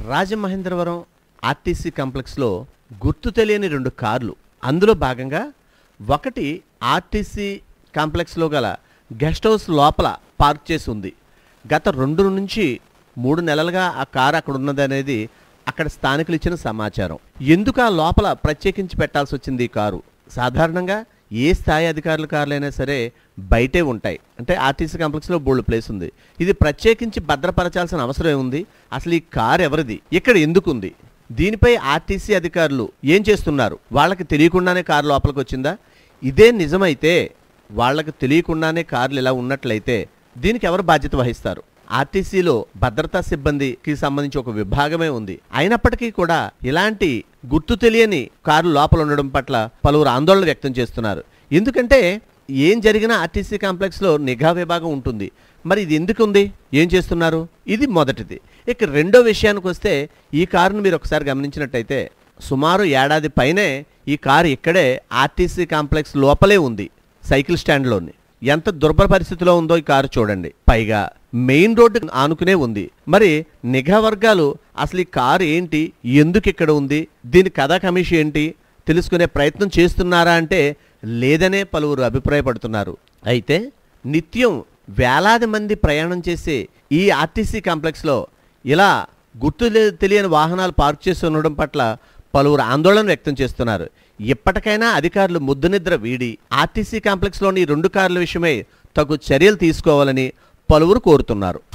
Rajamahendravaram RTC కాంప్లెక్స్లో గుర్తు తెలియని 2 కార్లు. అందులో భాగంగా ఒకటి ఆర్టీసీ కాంప్లెక్స్లో గల గెస్ట్ హౌస్ లోపల పార్క్ చేసి ఉంది. గత 2 నుంచి 3 నెలలుగా ఆ కారు అక్కడ ఉన్నదనేది అక్కడ స్థానికులు ఇచ్చిన సమాచారం. ఎందుకు ఆ లోపల ప్రత్యేకించి పెట్టాల్సి వచ్చింది ఈ కారు? సాధారణంగా ఏ స్థాయి అధికారుల కార్లైనా సరే బయటే ఉంటాయి. అంటే ఆర్టీసీ కాంప్లెక్స్లో బోల్డ్ ప్లేస్ ఉంది. ఇది ప్రత్యేకించి భద్రపరచాల్సిన అవసరం ఏముంది? అసలు ఈ కారు ఎవరిది, ఇక్కడ ఎందుకుంది, దీనిపై ఆర్టీసీ అధికారులు ఏం చేస్తున్నారు? వాళ్ళకి తెలియకుండానే కారు లోపలికి వచ్చిందా? ఇదే నిజమైతే, వాళ్ళకి తెలియకుండానే కార్లు ఇలా ఉన్నట్లయితే దీనికి ఎవరు బాధ్యత వహిస్తారు? ఆర్టీసీలో భద్రతా సిబ్బందికి సంబంధించి ఒక విభాగమే ఉంది. అయినప్పటికీ కూడా ఇలాంటి గుర్తు తెలియని కారు లోపల ఉండడం పట్ల పలువురు ఆందోళన వ్యక్తం చేస్తున్నారు. ఎందుకంటే ఏం జరిగినా ఆర్టీసీ కాంప్లెక్స్లో నిఘా విభాగం ఉంటుంది. మరి ఇది ఎందుకు ఉంది, ఏం చేస్తున్నారు? ఇది మొదటిది. ఇక రెండో విషయానికి వస్తే, ఈ కారును మీరు ఒకసారి గమనించినట్టయితే సుమారు ఏడాది పైనే ఈ కారు ఇక్కడే ఆర్టీసీ కాంప్లెక్స్ లోపలే ఉంది, సైకిల్ స్టాండ్లోని. ఎంత దుర్భర పరిస్థితిలో ఉందో ఈ కారు చూడండి. పైగా మెయిన్ రోడ్డు ఆనుకునే ఉంది. మరి నిఘా వర్గాలు అసలు ఈ కారు ఏంటి, ఎందుకు ఇక్కడ ఉంది, దీని కథా కమిషన్ ఏంటి తెలుసుకునే ప్రయత్నం చేస్తున్నారా అంటే లేదనే పలువురు అభిప్రాయపడుతున్నారు. అయితే నిత్యం వేలాది మంది ప్రయాణం చేసే ఈ ఆర్టీసీ కాంప్లెక్స్లో ఇలా గుర్తు తెలియని వాహనాలు పార్క్ చేసి ఉండడం పట్ల పలువురు ఆందోళన వ్యక్తం చేస్తున్నారు. ఇప్పటికైనా అధికారులు ముద్దునిద్ర వీడి ఆర్టీసీ కాంప్లెక్స్లోని 2 కార్ల విషయమై తగు చర్యలు తీసుకోవాలని పలువురు కోరుతున్నారు.